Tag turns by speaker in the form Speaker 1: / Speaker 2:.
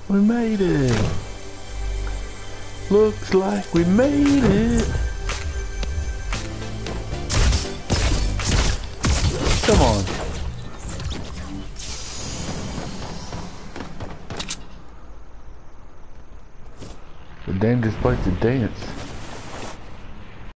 Speaker 1: We made it. Looks like we made it. Come on. The dangerous place to dance.